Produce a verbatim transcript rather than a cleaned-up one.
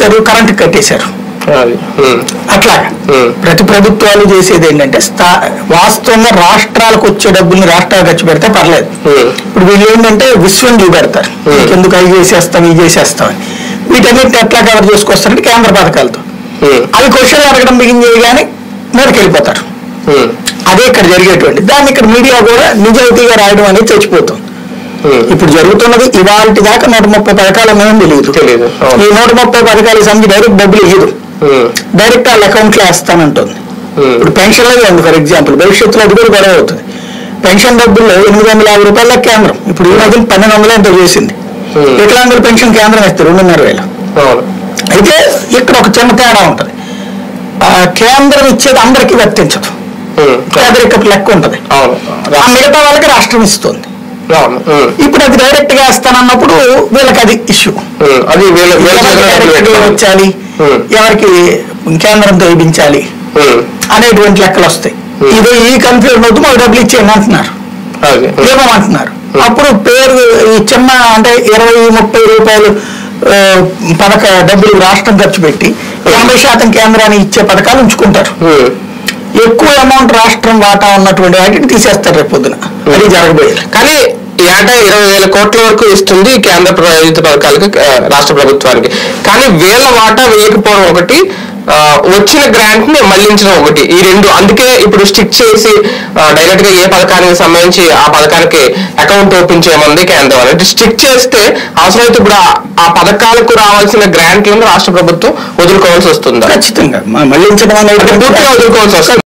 చేశారు, కరెంట్ కట్టేశారు. అట్లాగా ప్రతి ప్రభుత్వాలు చేసేది ఏంటంటే వాస్తవంగా రాష్ట్రాలకు వచ్చే డబ్బుల్ని రాష్ట్రాలు ఖర్చు పెడితే పర్లేదు. ఇప్పుడు వీళ్ళు ఏంటంటే విశ్వం చూపెడతారు, ఎందుకు అవి చేసేస్తాం ఇవి చేసేస్తామని. వీటన్నిటిని ఎట్లా కవర్ చేసుకొస్తారంటే కేంద్ర పథకాలతో. అవి క్వశ్చన్లు అడగడం బిగిన్ చేయగానే మీదకి వెళ్ళిపోతారు. అదే ఇక్కడ జరిగేటువంటి దాన్ని ఇక్కడ మీడియా కూడా నిజాయితీగా రాయడం అనేది చచ్చిపోతుంది. ఇప్పుడు జరుగుతున్నది ఇవాళ దాకా నూట ముప్పై పథకాలు ఉన్నాయని తెలియదు. ఈ నూట ముప్పై పథకాలకు సంబంధించి డైరెక్ట్ డబ్బులు ఇయ్యదు, డైరెక్ట్ వాళ్ళ అకౌంట్ లో వేస్తానంటుంది. ఇప్పుడు పెన్షన్ లేదు ఫర్ ఎగ్జాంపుల్, భవిష్యత్తులో అది కూడా గొడవ అవుతుంది. పెన్షన్ డబ్బుల్లో ఎనిమిది వందల యాభై రూపాయల కేంద్రం ఇప్పుడు ఈ మధ్య పన్నెండు వందలు ఎంతో చేసింది. వికలాంగుల పెన్షన్ కేంద్రం వేస్తారు రెండున్నర వేలు. అయితే ఇక్కడ ఒక చిన్న తేడా ఉంటుంది, కేంద్రం ఇచ్చేది అందరికీ వర్తించదు, పేదరికపు లెక్క ఉంటుంది, మిగతా వాళ్ళకి రాష్ట్రం ఇస్తుంది. ఇప్పుడు అది డైరెక్ట్ గా వేస్తానన్నప్పుడు వీళ్ళకి అది ఇష్యూ, అది వచ్చాలి ఎవరికి కేంద్రంతో ఇప్పించాలి అనేటువంటి లెక్కలు వస్తాయి. ఇది ఈ కన్ఫ్యూజన్ అవుతూ మాకు డబ్బులు ఇచ్చేయండి అంటున్నారు, ఇవ్వమంటున్నారు. అప్పుడు పేరు ఈ చిన్న అంటే ఇరవై ముప్పై రూపాయలు పథక డబ్బులు రాష్ట్రం ఖర్చు పెట్టి ఎనభై శాతం కేంద్రానికి ఇచ్చే పథకాలు ఉంచుకుంటారు. ఎక్కువ అమౌంట్ రాష్ట్రం వాటా ఉన్నటువంటి వాటిని తీసేస్తారు రేపు పొద్దున. అది జరగబోయేది. కానీ ఏటా ఇరవై వేల కోట్ల వరకు ఇస్తుంది కేంద్ర ప్రభుత్వ పథకాలకి రాష్ట్ర ప్రభుత్వానికి. కానీ వీళ్ళ వాటా వేయకపోవడం ఒకటి, వచ్చిన గ్రాంట్ ని మళ్లించడం ఒకటి, ఈ రెండు. అందుకే ఇప్పుడు స్టిక్ చేసి డైరెక్ట్ గా ఏ పథకానికి సంబంధించి ఆ పథకానికి అకౌంట్ ఓపెన్ చేయమంది కేంద్రం అనేది. స్టిక్ చేస్తే అవసరమైతే ఇప్పుడు ఆ పథకాలకు రావాల్సిన గ్రాంట్లను రాష్ట్ర ప్రభుత్వం వదులుకోవాల్సి వస్తుంది. ఖచ్చితంగా మళ్లించడం అనేది పూర్తిగా వదులుకోవాల్సి వస్తుంది.